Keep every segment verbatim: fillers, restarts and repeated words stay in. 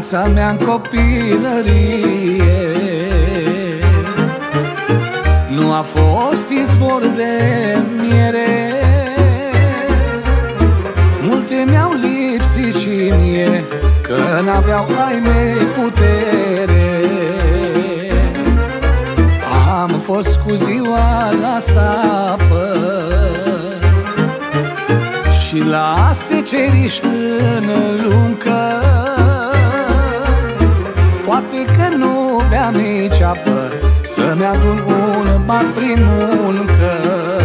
viața mea-n copilărie nu a fost izvor de miere. Multe mi-au lipsit și mie, că n-aveau ai mei putere. Am fost cu ziua la sapă și la seceriș în luncă. Poate că nu beam nici apă, să-mi adun un bar prin muncă.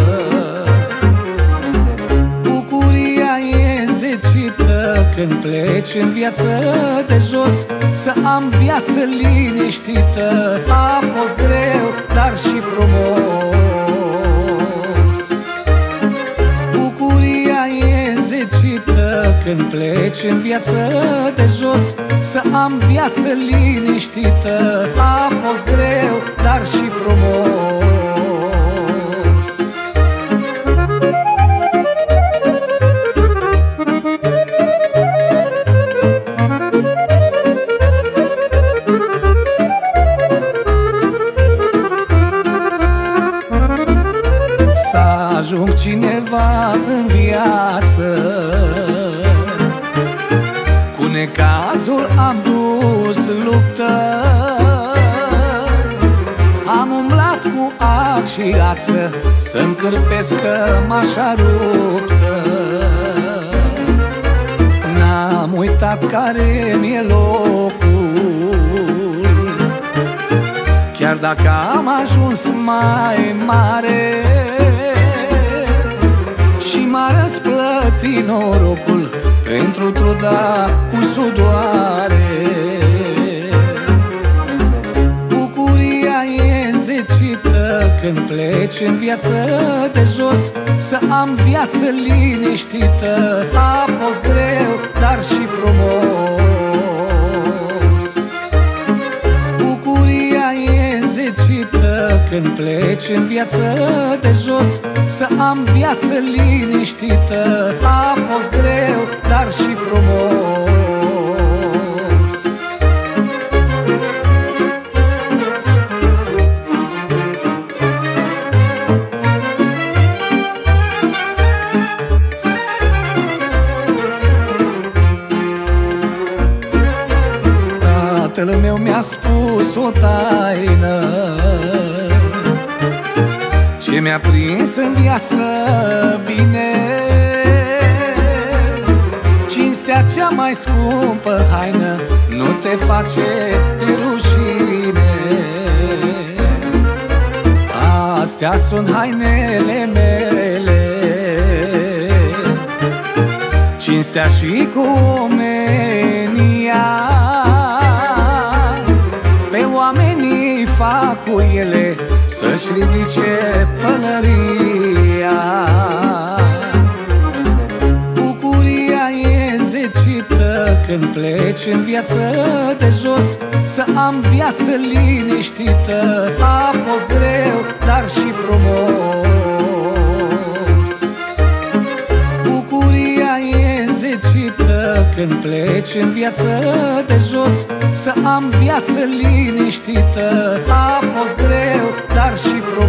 Bucuria e zecită când pleci în viață de jos, să am viață liniștită. A fost greu, dar și frumos. Bucuria e zecită când pleci în viață de jos, să am viață liniștită. A fost greu, dar și frumos. Să ajung cineva în viață, cu necazuri am dus luptă. Am umblat cu ac și ață, să-mi cârpesc cămașa ruptă. N-am uitat care mi-e locul, chiar dacă am ajuns mai mare. Și m-a răsplătit norocul pentru truda cu sudoare. Bucuria e zecită când pleci în viață de jos, să am viață liniștită. A fost greu, dar și frumos. Bucuria e zecită când pleci în viață de jos, să am viață liniștită. A fost greu, dar și frumos. Tatăl meu mi-a spus o taină ce mi-a prins în viață bine. Cinstea cea mai scumpă haină nu te face de rușine. Astea sunt hainele mele, cinstea și cu omenia. Pe oamenii fac cu ele să-și ridice pălăria. Bucuria e zecită când pleci în viață de jos, să am viață liniștită. A fost greu, dar și frumos. Bucuria e zecită când pleci în viață de jos, să am viață liniștită. A fost greu, dar și frumos.